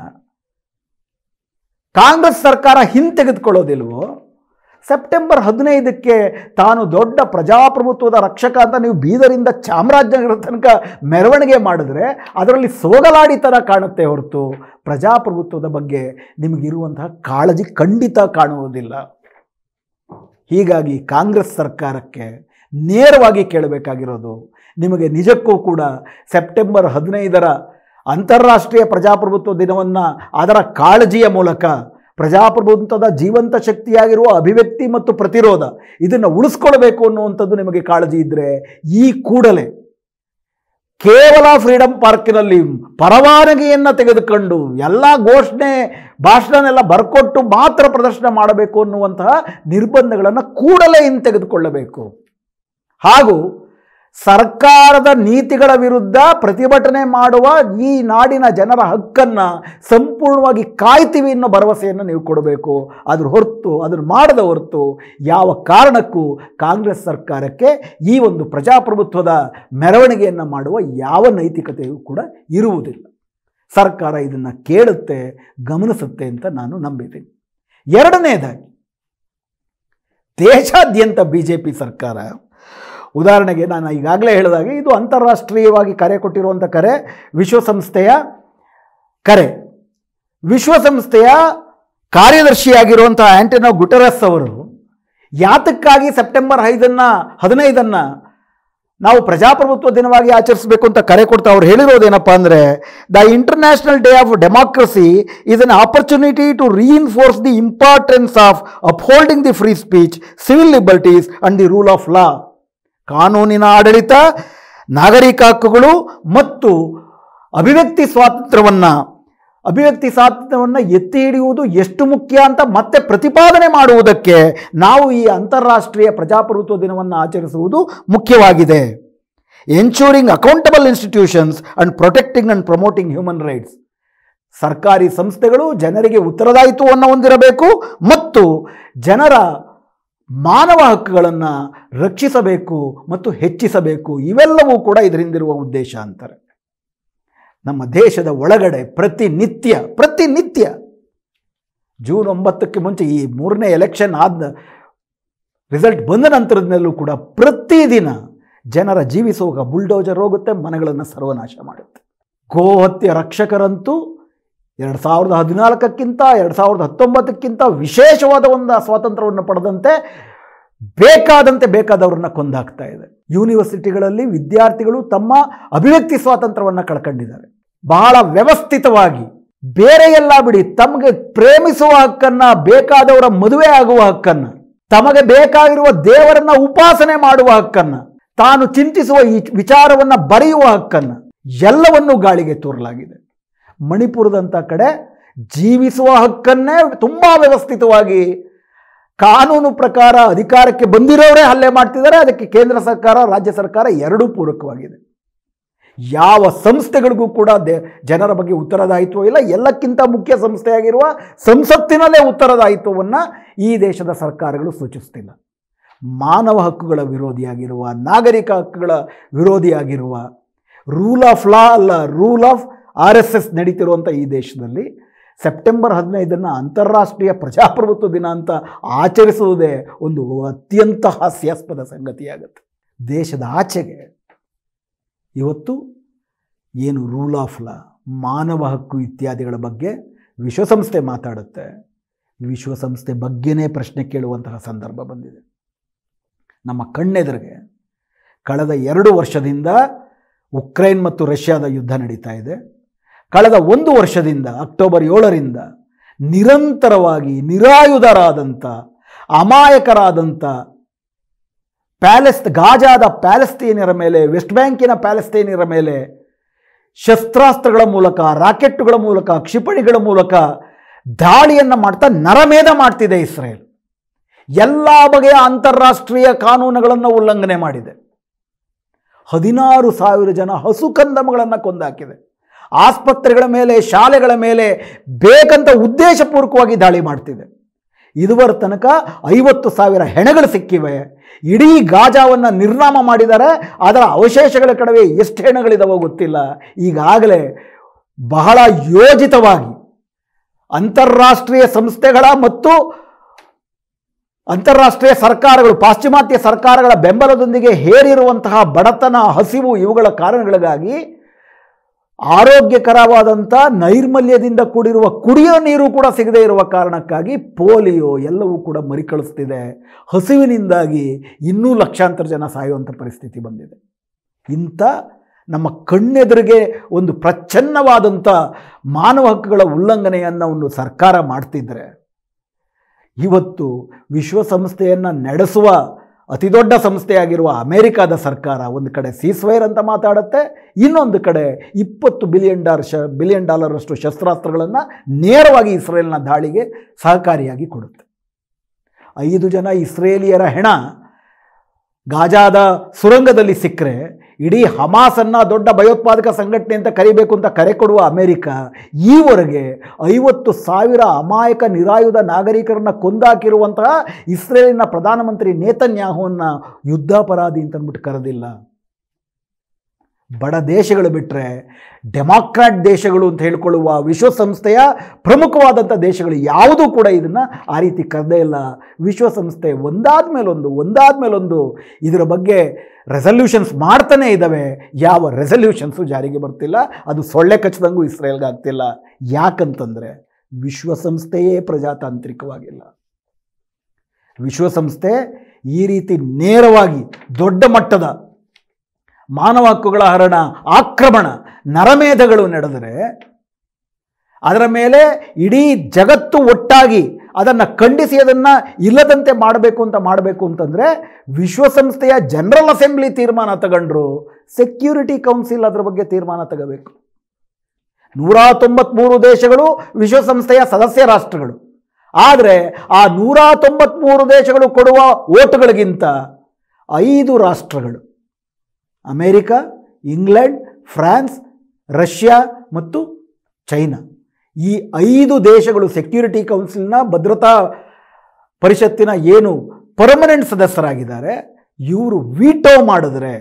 ಕಾಂಗ್ರೆಸ್ ಸರ್ಕಾರ ಹಿಂತೆಗೆದುಕೊಳ್ಳೋದಿಲ್ವೋ, ಸೆಪ್ಟೆಂಬರ್ 15ಕ್ಕೆ ತಾನು ದೊಡ್ಡ ಪ್ರಜಾಪ್ರಭುತ್ವದ ರಕ್ಷಕ ಅಂತ ನೀವು ಬೀದರಿಂದ ಚಾಮರಾಜನಗರ ತನಕ ಮೆರವಣಿಗೆ ಮಾಡಿದ್ರೆ ಅದರಲ್ಲಿ ಸೋಗಲಾಡಿತನ ಕಾಣುತ್ತೆ ಹೊರತು ಪ್ರಜಾಪ್ರಭುತ್ವದ ಬಗ್ಗೆ ನಿಮಗಿರುವಂತಹ ಕಾಳಜಿ ಖಂಡಿತ ಕಾಣುವುದಿಲ್ಲ. ಹೀಗಾಗಿ ಕಾಂಗ್ರೆಸ್ ಸರ್ಕಾರಕ್ಕೆ ನೇರವಾಗಿ ಕೇಳಬೇಕಾಗಿರೋದು, ನಿಮಗೆ ನಿಜಕ್ಕೂ ಕೂಡ ಸೆಪ್ಟೆಂಬರ್ 15ರ ಅಂತಾರಾಷ್ಟ್ರೀಯ ಪ್ರಜಾಪ್ರಭುತ್ವ ದಿನವನ್ನು ಅದರ ಕಾಳಜಿಯ ಮೂಲಕ ಪ್ರಜಾಪ್ರಭುತ್ವದ ಜೀವಂತ ಶಕ್ತಿಯಾಗಿರುವ ಅಭಿವ್ಯಕ್ತಿ ಮತ್ತು ಪ್ರತಿರೋಧ ಇದನ್ನು ಉಳಿಸ್ಕೊಳ್ಬೇಕು ಅನ್ನುವಂಥದ್ದು ನಿಮಗೆ ಕಾಳಜಿ ಇದ್ದರೆ ಈ ಕೂಡಲೇ ಕೇವಲ ಫ್ರೀಡಂ ಪಾರ್ಕಿನಲ್ಲಿ ಪರವಾನಗಿಯನ್ನು ತೆಗೆದುಕೊಂಡು ಎಲ್ಲ ಘೋಷಣೆ ಭಾಷಣನೆಲ್ಲ ಬರ್ಕೊಟ್ಟು ಮಾತ್ರ ಪ್ರದರ್ಶನ ಮಾಡಬೇಕು ಅನ್ನುವಂತಹ ನಿರ್ಬಂಧಗಳನ್ನು ಕೂಡಲೇ ಹಿಂತೆಗೆದುಕೊಳ್ಳಬೇಕು. ಹಾಗೂ ಸರ್ಕಾರದ ನೀತಿಗಳ ವಿರುದ್ಧ ಪ್ರತಿಭಟನೆ ಮಾಡುವ ಈ ನಾಡಿನ ಜನರ ಹಕ್ಕನ್ನು ಸಂಪೂರ್ಣವಾಗಿ ಕಾಯ್ತೀವಿ ಅನ್ನೋ ಭರವಸೆಯನ್ನು ನೀವು ಕೊಡಬೇಕು. ಅದನ್ನು ಮಾಡದ ಹೊರತು ಯಾವ ಕಾರಣಕ್ಕೂ ಕಾಂಗ್ರೆಸ್ ಸರ್ಕಾರಕ್ಕೆ ಈ ಒಂದು ಪ್ರಜಾಪ್ರಭುತ್ವದ ಮೆರವಣಿಗೆಯನ್ನು ಮಾಡುವ ಯಾವ ನೈತಿಕತೆಯೂ ಕೂಡ ಇರುವುದಿಲ್ಲ. ಸರ್ಕಾರ ಇದನ್ನು ಕೇಳುತ್ತೆ, ಗಮನಿಸುತ್ತೆ ಅಂತ ನಾನು ನಂಬಿದ್ದೀನಿ. ಎರಡನೇದಾಗಿ, ದೇಶಾದ್ಯಂತ BJP ಸರ್ಕಾರ, ಉದಾಹರಣೆಗೆ ನಾನು ಈಗಾಗಲೇ ಹೇಳಿದಾಗ ಇದು ಅಂತಾರಾಷ್ಟ್ರೀಯವಾಗಿ ಕರೆ ಕೊಟ್ಟಿರುವಂಥ ಕರೆ, ವಿಶ್ವಸಂಸ್ಥೆಯ ಕರೆ. ವಿಶ್ವಸಂಸ್ಥೆಯ ಕಾರ್ಯದರ್ಶಿಯಾಗಿರುವಂಥ ಆಂಟೋನಿಯೋ ಗುಟೆರಸ್ ಅವರು ಯಾತಕ್ಕಾಗಿ ಸೆಪ್ಟೆಂಬರ್ 15 ನಾವು ಪ್ರಜಾಪ್ರಭುತ್ವ ದಿನವಾಗಿ ಆಚರಿಸಬೇಕು ಅಂತ ಕರೆ ಕೊಡ್ತಾ ಅವ್ರು ಹೇಳಿರೋದೇನಪ್ಪ ಅಂದರೆ, the international day of democracy is an opportunity to reinforce the importance of upholding the free speech, civil liberties and the rule of law. ಕಾನೂನಿನ ಆಡಳಿತ, ನಾಗರಿಕ ಹಕ್ಕುಗಳು ಮತ್ತು ಅಭಿವ್ಯಕ್ತಿ ಸ್ವಾತಂತ್ರ್ಯವನ್ನು ಎತ್ತಿ ಹಿಡಿಯುವುದು ಎಷ್ಟು ಮುಖ್ಯ ಅಂತ ಮತ್ತೆ ಪ್ರತಿಪಾದನೆ ಮಾಡುವುದಕ್ಕೆ ನಾವು ಈ ಅಂತಾರಾಷ್ಟ್ರೀಯ ಪ್ರಜಾಪ್ರಭುತ್ವ ದಿನವನ್ನು ಆಚರಿಸುವುದು ಮುಖ್ಯವಾಗಿದೆ. Ensuring accountable institutions and protecting and promoting human rights. ಸರ್ಕಾರಿ ಸಂಸ್ಥೆಗಳು ಜನರಿಗೆ ಉತ್ತರದಾಯಿತ್ವವನ್ನು ಹೊಂದಿರಬೇಕು ಮತ್ತು ಜನರ ಮಾನವ ಹಕ್ಕುಗಳನ್ನು ರಕ್ಷಿಸಬೇಕು ಮತ್ತು ಹೆಚ್ಚಿಸಬೇಕು. ಇವೆಲ್ಲವೂ ಕೂಡ ಇದರಿಂದಿರುವ ಉದ್ದೇಶ ಅಂತಾರೆ. ನಮ್ಮ ದೇಶದ ಒಳಗಡೆ ಪ್ರತಿನಿತ್ಯ ಜೂನ್ 9ಕ್ಕೆ ಮುಂಚೆ ಈ 3ನೇ ಎಲೆಕ್ಷನ್ ಆದ ರಿಸಲ್ಟ್ ಬಂದ ನಂತರದಲ್ಲೂ ಕೂಡ ಪ್ರತಿದಿನ ಜನರ ಜೀವಿಸುವಾಗ ಬುಲ್ಡೋಜರ್ ಹೋಗುತ್ತೆ, ಮನೆಗಳನ್ನು ಸರ್ವನಾಶ ಮಾಡುತ್ತೆ. ಗೋಹತ್ಯೆ ರಕ್ಷಕರಂತೂ 2014ಕ್ಕಿಂತ 2019ಕ್ಕಿಂತ ವಿಶೇಷವಾದ ಒಂದು ಸ್ವಾತಂತ್ರ್ಯವನ್ನು ಪಡೆದಂತೆ ಬೇಕಾದವ್ರನ್ನ ಕೊಂದಾಗ್ತಾ ಇದೆ. ಯೂನಿವರ್ಸಿಟಿಗಳಲ್ಲಿ ವಿದ್ಯಾರ್ಥಿಗಳು ತಮ್ಮ ಅಭಿವ್ಯಕ್ತಿ ಸ್ವಾತಂತ್ರ್ಯವನ್ನು ಕಳ್ಕೊಂಡಿದ್ದಾರೆ. ಬಹಳ ವ್ಯವಸ್ಥಿತವಾಗಿ, ಬೇರೆ ಎಲ್ಲ ಬಿಡಿ, ತಮಗೆ ಪ್ರೇಮಿಸುವ ಹಕ್ಕನ್ನು, ಬೇಕಾದವರ ಮದುವೆ ಆಗುವ ಹಕ್ಕನ್ನು, ತಮಗೆ ಬೇಕಾಗಿರುವ ದೇವರನ್ನ ಉಪಾಸನೆ ಮಾಡುವ ಹಕ್ಕನ್ನು, ತಾನು ಚಿಂತಿಸುವ ಈ ವಿಚಾರವನ್ನು ಬರೆಯುವ ಹಕ್ಕನ್ನು ಎಲ್ಲವನ್ನೂ ಗಾಳಿಗೆ ತೂರಲಾಗಿದೆ. ಮಣಿಪುರದಂಥ ಕಡೆ ಜೀವಿಸುವ ಹಕ್ಕನ್ನೇ ತುಂಬ ವ್ಯವಸ್ಥಿತವಾಗಿ ಕಾನೂನು ಪ್ರಕಾರ ಅಧಿಕಾರಕ್ಕೆ ಬಂದಿರೋರೇ ಹಲ್ಲೆ ಮಾಡ್ತಿದ್ದಾರೆ. ಅದಕ್ಕೆ ಕೇಂದ್ರ ಸರ್ಕಾರ, ರಾಜ್ಯ ಸರ್ಕಾರ ಎರಡೂ ಪೂರಕವಾಗಿದೆ. ಯಾವ ಸಂಸ್ಥೆಗಳಿಗೂ ಕೂಡ ಜನರ ಬಗ್ಗೆ ಉತ್ತರದಾಯಿತ್ವ ಇಲ್ಲ. ಎಲ್ಲಕ್ಕಿಂತ ಮುಖ್ಯ ಸಂಸ್ಥೆಯಾಗಿರುವ ಸಂಸತ್ತಿನಲ್ಲೇ ಉತ್ತರದಾಯಿತ್ವವನ್ನು ಈ ದೇಶದ ಸರ್ಕಾರಗಳು ಸೂಚಿಸ್ತಿಲ್ಲ. ಮಾನವ ಹಕ್ಕುಗಳ ವಿರೋಧಿಯಾಗಿರುವ, ನಾಗರಿಕ ಹಕ್ಕುಗಳ ವಿರೋಧಿಯಾಗಿರುವ, ರೂಲ್ ಆಫ್ ಲಾ ಅಲ್ಲ, ರೂಲ್ ಆಫ್ RSS ನಡೀತಿರುವಂಥ ಈ ದೇಶದಲ್ಲಿ ಸೆಪ್ಟೆಂಬರ್ 15 ಅಂತಾರಾಷ್ಟ್ರೀಯ ಪ್ರಜಾಪ್ರಭುತ್ವ ದಿನ ಅಂತ ಆಚರಿಸುವುದೇ ಒಂದು ಅತ್ಯಂತ ಹಾಸ್ಯಾಸ್ಪದ ಸಂಗತಿಯಾಗುತ್ತೆ. ದೇಶದ ಆಚೆಗೆ ಇವತ್ತು ಏನು ರೂಲ್ ಆಫ್ ಲಾ, ಮಾನವ ಹಕ್ಕು ಇತ್ಯಾದಿಗಳ ಬಗ್ಗೆ ವಿಶ್ವಸಂಸ್ಥೆ ಮಾತಾಡುತ್ತೆ. ವಿಶ್ವಸಂಸ್ಥೆ ಬಗ್ಗೆನೇ ಪ್ರಶ್ನೆ ಕೇಳುವಂತಹ ಸಂದರ್ಭ ಬಂದಿದೆ. ನಮ್ಮ ಕಣ್ಣೆದುರಿಗೆ ಕಳೆದ 2 ವರ್ಷದಿಂದ ಉಕ್ರೇನ್ ಮತ್ತು ರಷ್ಯಾದ ಯುದ್ಧ ನಡೀತಾ ಇದೆ. ಕಳೆದ 1 ವರ್ಷದಿಂದ ಅಕ್ಟೋಬರ್ 7ರಿಂದ ನಿರಂತರವಾಗಿ ನಿರಾಯುಧರಾದಂಥ ಅಮಾಯಕರಾದಂಥ ಗಾಜಾದ ಪ್ಯಾಲೆಸ್ತೀನಿಯರ ಮೇಲೆ, ವೆಸ್ಟ್ ಬ್ಯಾಂಕಿನ ಪ್ಯಾಲೆಸ್ತೀನಿಯರ ಮೇಲೆ ಶಸ್ತ್ರಾಸ್ತ್ರಗಳ ಮೂಲಕ, ರಾಕೆಟ್ಟುಗಳ ಮೂಲಕ, ಕ್ಷಿಪಣಿಗಳ ಮೂಲಕ ದಾಳಿಯನ್ನು ಮಾಡ್ತಾ ನರಮೇಧ ಮಾಡ್ತಿದೆ ಇಸ್ರೇಲ್. ಎಲ್ಲ ಬಗೆಯ ಅಂತಾರಾಷ್ಟ್ರೀಯ ಕಾನೂನುಗಳನ್ನು ಉಲ್ಲಂಘನೆ ಮಾಡಿದೆ. 16,000 ಜನ ಹಸುಕಂದಮಗಳನ್ನು ಕೊಂದಾಕಿದೆ. ಆಸ್ಪತ್ರೆಗಳ ಮೇಲೆ, ಶಾಲೆಗಳ ಮೇಲೆ ಬೇಕಂತ ಉದ್ದೇಶಪೂರ್ವಕವಾಗಿ ದಾಳಿ ಮಾಡ್ತಿದೆ. ಇದುವರ ತನಕ 50,000 ಹೆಣಗಳು ಸಿಕ್ಕಿವೆ. ಇಡೀ ಗಾಜಾವನ್ನು ನಿರ್ನಾಮ ಮಾಡಿದ್ದಾರೆ. ಅದರ ಅವಶೇಷಗಳ ಕಡೆಗೆ ಎಷ್ಟು ಹೆಣಗಳಿದಾವೋ ಗೊತ್ತಿಲ್ಲ. ಈಗಾಗಲೇ ಬಹಳ ಯೋಜಿತವಾಗಿ ಅಂತಾರಾಷ್ಟ್ರೀಯ ಸಂಸ್ಥೆಗಳ ಮತ್ತು ಅಂತಾರಾಷ್ಟ್ರೀಯ ಸರ್ಕಾರಗಳು, ಪಾಶ್ಚಿಮಾತ್ಯ ಸರ್ಕಾರಗಳ ಬೆಂಬಲದೊಂದಿಗೆ ಹೇರಿರುವಂತಹ ಬಡತನ, ಹಸಿವು ಇವುಗಳ ಕಾರಣಗಳಿಗಾಗಿ ಆರೋಗ್ಯಕರವಾದಂಥ ನೈರ್ಮಲ್ಯದಿಂದ ಕೂಡಿರುವ ಕುಡಿಯೋ ನೀರು ಕೂಡ ಸಿಗದೇ ಇರುವ ಕಾರಣಕ್ಕಾಗಿ ಪೋಲಿಯೋ ಎಲ್ಲವೂ ಕೂಡ ಮರಿಕಳಿಸ್ತಿದೆ. ಹಸಿವಿನಿಂದಾಗಿ ಇನ್ನೂ ಲಕ್ಷಾಂತರ ಜನ ಸಾಯುವಂಥ ಪರಿಸ್ಥಿತಿ ಬಂದಿದೆ. ಇಂಥ ನಮ್ಮ ಕಣ್ಣೆದುರಿಗೆ ಒಂದು ಪ್ರಚ್ಛನ್ನವಾದಂಥ ಮಾನವ ಹಕ್ಕುಗಳ ಉಲ್ಲಂಘನೆಯನ್ನು ಒಂದು ಸರ್ಕಾರ ಮಾಡ್ತಿದ್ರೆ, ಇವತ್ತು ವಿಶ್ವಸಂಸ್ಥೆಯನ್ನು ನಡೆಸುವ ಅತಿ ದೊಡ್ಡ ಸಂಸ್ಥೆಯಾಗಿರುವ ಅಮೆರಿಕಾದ ಸರ್ಕಾರ ಒಂದು ಕಡೆ ಸೀಸ್ಫೈರ್ ಅಂತ ಮಾತಾಡುತ್ತೆ, ಇನ್ನೊಂದು ಕಡೆ $20 ಬಿಲಿಯನ್ ಡಾಲರಷ್ಟು ಶಸ್ತ್ರಾಸ್ತ್ರಗಳನ್ನು ನೇರವಾಗಿ ಇಸ್ರೇಲ್ನ ದಾಳಿಗೆ ಸಹಕಾರಿಯಾಗಿ ಕೊಡುತ್ತೆ. 5 ಜನ ಇಸ್ರೇಲಿಯರ ಹೆಣ ಗಾಜಾದ ಸುರಂಗದಲ್ಲಿ ಸಿಕ್ಕರೆ ಇಡೀ ಹಮಾಸನ್ನು ದೊಡ್ಡ ಭಯೋತ್ಪಾದಕ ಸಂಘಟನೆ ಅಂತ ಕರಿಬೇಕು ಅಂತ ಕರೆ ಕೊಡುವ ಅಮೆರಿಕ ಈವರೆಗೆ 50,000 ಅಮಾಯಕ ನಿರಾಯುಧ ನಾಗರಿಕರನ್ನು ಕೊಂದಾಕಿರುವಂತಹ ಇಸ್ರೇಲಿನ ಪ್ರಧಾನಮಂತ್ರಿ ನೇತನ್ಯಾಹುವನ್ನು ಯುದ್ಧಾಪರಾಧಿ ಅಂತ ಅಂದ್ಬಿಟ್ಟು ಕರೆದಿಲ್ಲ. ಬಡ ದೇಶಗಳು ಬಿಟ್ಟರೆ ಡೆಮಾಕ್ರಾಟ್ ದೇಶಗಳು ಅಂತ ಹೇಳಿಕೊಳ್ಳುವ ವಿಶ್ವಸಂಸ್ಥೆಯ ಪ್ರಮುಖವಾದಂಥ ದೇಶಗಳು ಯಾವುದೂ ಕೂಡ ಇದನ್ನು ಆ ರೀತಿ ಕರೆದೇ ಇಲ್ಲ. ವಿಶ್ವಸಂಸ್ಥೆ ಒಂದಾದ ಮೇಲೊಂದು ಇದರ ಬಗ್ಗೆ ರೆಸಲ್ಯೂಷನ್ಸ್ ಮಾಡ್ತಾನೇ ಇದ್ದಾವೆ. ಯಾವ ರೆಸಲ್ಯೂಷನ್ಸು ಜಾರಿಗೆ ಬರ್ತಿಲ್ಲ. ಅದು ಸೊಳ್ಳೆ ಕಚ್ಚದಂಗೂ ಇಸ್ರೇಲ್ಗೆ ಆಗ್ತಿಲ್ಲ. ಯಾಕಂತಂದರೆ ವಿಶ್ವಸಂಸ್ಥೆಯೇ ಪ್ರಜಾತಾಂತ್ರಿಕವಾಗಿಲ್ಲ. ವಿಶ್ವಸಂಸ್ಥೆ ಈ ರೀತಿ ನೇರವಾಗಿ ದೊಡ್ಡ ಮಟ್ಟದ ಮಾನವ ಹಕ್ಕುಗಳ ಹರಣ, ಆಕ್ರಮಣ, ನರಮೇಧಗಳು ನಡೆದರೆ ಅದರ ಮೇಲೆ ಇಡೀ ಜಗತ್ತು ಒಟ್ಟಾಗಿ ಅದನ್ನು ಖಂಡಿಸಿ ಅದನ್ನು ಇಲ್ಲದಂತೆ ಮಾಡಬೇಕು ಅಂತಂದರೆ ವಿಶ್ವಸಂಸ್ಥೆಯ ಜನರಲ್ ಅಸೆಂಬ್ಲಿ ತೀರ್ಮಾನ ತಗೊಂಡ್ರು, ಸೆಕ್ಯೂರಿಟಿ ಕೌನ್ಸಿಲ್ ಅದರ ಬಗ್ಗೆ ತೀರ್ಮಾನ ತಗೋಬೇಕು. 193 ದೇಶಗಳು ವಿಶ್ವಸಂಸ್ಥೆಯ ಸದಸ್ಯ ರಾಷ್ಟ್ರಗಳು. ಆದರೆ ಆ 193 ದೇಶಗಳು ಕೊಡುವ ಓಟುಗಳಿಗಿಂತ 5 ರಾಷ್ಟ್ರಗಳು, ಅಮೇರಿಕ, ಇಂಗ್ಲೆಂಡ್, ಫ್ರಾನ್ಸ್, ರಷ್ಯಾ ಮತ್ತು ಚೈನಾ, ಈ 5 ದೇಶಗಳು ಸೆಕ್ಯೂರಿಟಿ ಕೌನ್ಸಿಲ್ನ ಭದ್ರತಾ ಪರಿಷತ್ತಿನ ಏನು ಪರ್ಮನೆಂಟ್ ಸದಸ್ಯರಾಗಿದ್ದಾರೆ, ಇವರು ವೀಟೋ ಮಾಡಿದ್ರೆ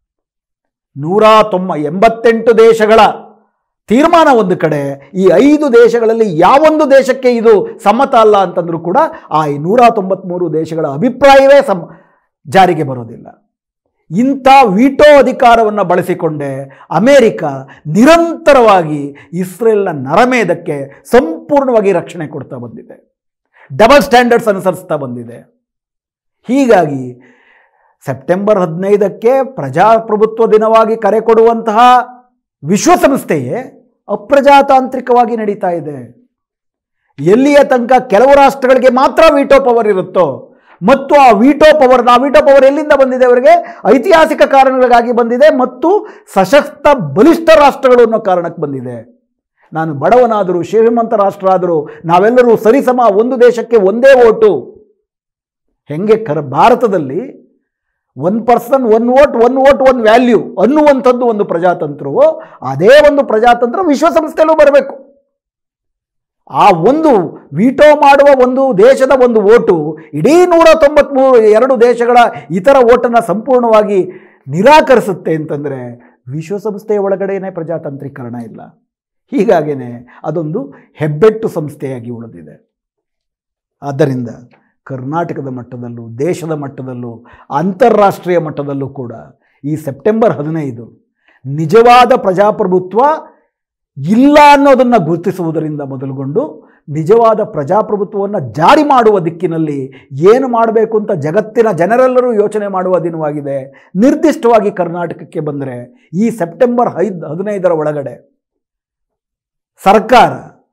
188 ದೇಶಗಳ ತೀರ್ಮಾನ ಒಂದು ಕಡೆ, ಈ 5 ದೇಶಗಳಲ್ಲಿ ಯಾವೊಂದು ದೇಶಕ್ಕೆ ಇದು ಸಮ್ಮತ ಅಲ್ಲ ಅಂತಂದ್ರೂ ಕೂಡ ಆ 193 ದೇಶಗಳ ಅಭಿಪ್ರಾಯವೇ ಜಾರಿಗೆ ಬರೋದಿಲ್ಲ. ಇಂಥ ವೀಟೋ ಅಧಿಕಾರವನ್ನು ಬಳಸಿಕೊಂಡೇ ಅಮೇರಿಕ ನಿರಂತರವಾಗಿ ಇಸ್ರೇಲ್ನ ನರಮೇಧಕ್ಕೆ ಸಂಪೂರ್ಣವಾಗಿ ರಕ್ಷಣೆ ಕೊಡ್ತಾ ಬಂದಿದೆ, ಡಬಲ್ ಸ್ಟ್ಯಾಂಡರ್ಡ್ಸ್ ಅನುಸರಿಸ್ತಾ ಬಂದಿದೆ. ಹೀಗಾಗಿ ಸೆಪ್ಟೆಂಬರ್ 15ಕ್ಕೆ ಪ್ರಜಾಪ್ರಭುತ್ವ ದಿನವಾಗಿ ಕರೆ ಕೊಡುವಂತಹ ವಿಶ್ವಸಂಸ್ಥೆಯೇ ಅಪ್ರಜಾತಾಂತ್ರಿಕವಾಗಿ ನಡೀತಾ ಇದೆ. ಎಲ್ಲಿಯ ತನಕ ಕೆಲವು ರಾಷ್ಟ್ರಗಳಿಗೆ ಮಾತ್ರ ವೀಟೋ ಪವರ್ ಇರುತ್ತೋ ಮತ್ತು ಆ ವೀಟೋ ಪವರ್ ಎಲ್ಲಿಂದ ಬಂದಿದೆ? ಅವರಿಗೆ ಐತಿಹಾಸಿಕ ಕಾರಣಗಳಿಗಾಗಿ ಬಂದಿದೆ ಮತ್ತು ಸಶಕ್ತ ಬಲಿಷ್ಠ ರಾಷ್ಟ್ರಗಳು ಅನ್ನೋ ಕಾರಣಕ್ಕೆ ಬಂದಿದೆ. ನಾನು ಬಡವನಾದರೂ ಶ್ರೀಮಂತ ರಾಷ್ಟ್ರ ಆದರೂ ನಾವೆಲ್ಲರೂ ಸರಿಸಮ, ಒಂದು ದೇಶಕ್ಕೆ ಒಂದೇ ಓಟು. ಹೆಂಗೆ ಭಾರತದಲ್ಲಿ 1 ಪರ್ಸನ್ 1 ವೋಟ್ 1 ವೋಟ್ 1 ವ್ಯಾಲ್ಯೂ ಅನ್ನುವಂಥದ್ದು ಒಂದು ಪ್ರಜಾತಂತ್ರವೋ, ಅದೇ ಒಂದು ಪ್ರಜಾತಂತ್ರ ವಿಶ್ವಸಂಸ್ಥೆಯಲ್ಲೂ ಬರಬೇಕು. ಆ ಒಂದು ವೀಟೋ ಮಾಡುವ ಒಂದು ದೇಶದ ಒಂದು ಓಟು ಇಡೀ 192 ದೇಶಗಳ ಇತರ ಓಟನ್ನು ಸಂಪೂರ್ಣವಾಗಿ ನಿರಾಕರಿಸುತ್ತೆ ಅಂತಂದರೆ ವಿಶ್ವಸಂಸ್ಥೆಯ ಒಳಗಡೆನೇ ಪ್ರಜಾತಾಂತ್ರೀಕರಣ ಇಲ್ಲ. ಹೀಗಾಗೇ ಅದೊಂದು ಹೆಬ್ಬೆಟ್ಟು ಸಂಸ್ಥೆಯಾಗಿ ಉಳಿದಿದೆ. ಆದ್ದರಿಂದ ಕರ್ನಾಟಕದ ಮಟ್ಟದಲ್ಲೂ, ದೇಶದ ಮಟ್ಟದಲ್ಲೂ, ಅಂತಾರಾಷ್ಟ್ರೀಯ ಮಟ್ಟದಲ್ಲೂ ಕೂಡ ಈ ಸೆಪ್ಟೆಂಬರ್ 15 ನಿಜವಾದ ಪ್ರಜಾಪ್ರಭುತ್ವ ಇಲ್ಲ ಅನ್ನೋದನ್ನು ಗುರುತಿಸುವುದರಿಂದ ಮೊದಲುಗೊಂಡು ನಿಜವಾದ ಪ್ರಜಾಪ್ರಭುತ್ವವನ್ನು ಜಾರಿ ಮಾಡುವ ದಿಕ್ಕಿನಲ್ಲಿ ಏನು ಮಾಡಬೇಕು ಅಂತ ಜಗತ್ತಿನ ಜನರೆಲ್ಲರೂ ಯೋಚನೆ ಮಾಡುವ ದಿನವಾಗಿದೆ. ನಿರ್ದಿಷ್ಟವಾಗಿ ಕರ್ನಾಟಕಕ್ಕೆ ಬಂದರೆ ಈ ಸೆಪ್ಟೆಂಬರ್ 15 ಒಳಗಡೆ ಸರ್ಕಾರ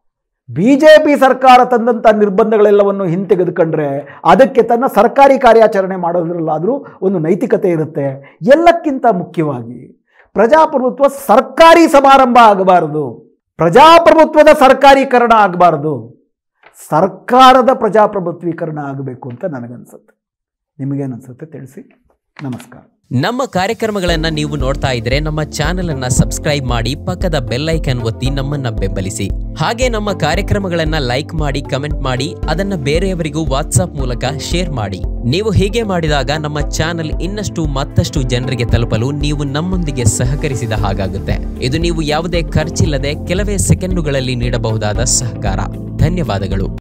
BJP ಸರ್ಕಾರ ತಂದಂಥ ನಿರ್ಬಂಧಗಳೆಲ್ಲವನ್ನು ಹಿಂತೆಗೆದುಕೊಂಡ್ರೆ ಅದಕ್ಕೆ ತನ್ನ ಸರ್ಕಾರಿ ಕಾರ್ಯಾಚರಣೆ ಮಾಡೋದ್ರಲ್ಲಾದರೂ ಒಂದು ನೈತಿಕತೆ ಇರುತ್ತೆ. ಎಲ್ಲಕ್ಕಿಂತ ಮುಖ್ಯವಾಗಿ ಪ್ರಜಾಪ್ರಭುತ್ವ ಸರ್ಕಾರಿ ಸಮಾರಂಭ ಆಗಬಾರದು, ಪ್ರಜಾಪ್ರಭುತ್ವದ ಸರ್ಕಾರೀಕರಣ ಆಗಬಾರದು, ಸರ್ಕಾರದ ಪ್ರಜಾಪ್ರಭುತ್ವೀಕರಣ ಆಗಬೇಕು ಅಂತ ನನಗನ್ಸುತ್ತೆ. ನಿಮಗೇನನ್ಸುತ್ತೆ ತಿಳಿಸಿ. ನಮಸ್ಕಾರ. ನಮ್ಮ ಕಾರ್ಯಕ್ರಮಗಳನ್ನು ನೀವು ನೋಡ್ತಾ ಇದ್ರೆ ನಮ್ಮ ಚಾನೆಲ್ ಅನ್ನ ಸಬ್ಸ್ಕ್ರೈಬ್ ಮಾಡಿ, ಪಕ್ಕದ ಬೆಲ್ ಐಕಾನ್ ಒತ್ತಿ ನಮ್ಮನ್ನ ಬೆಂಬಲಿಸಿ. ಹಾಗೆ ನಮ್ಮ ಕಾರ್ಯಕ್ರಮಗಳನ್ನ ಲೈಕ್ ಮಾಡಿ, ಕಮೆಂಟ್ ಮಾಡಿ, ಅದನ್ನ ಬೇರೆಯವರಿಗೂ ವಾಟ್ಸ್ಆಪ್ ಮೂಲಕ ಶೇರ್ ಮಾಡಿ. ನೀವು ಹೀಗೆ ಮಾಡಿದಾಗ ನಮ್ಮ ಚಾನೆಲ್ ಇನ್ನಷ್ಟು ಮತ್ತಷ್ಟು ಜನರಿಗೆ ತಲುಪಲು ನೀವು ನಮ್ಮೊಂದಿಗೆ ಸಹಕರಿಸಿದ ಹಾಗಾಗುತ್ತೆ. ಇದು ನೀವು ಯಾವುದೇ ಖರ್ಚಿಲ್ಲದೆ ಕೆಲವೇ ಸೆಕೆಂಡುಗಳಲ್ಲಿ ನೀಡಬಹುದಾದ ಸಹಕಾರ. ಧನ್ಯವಾದಗಳು.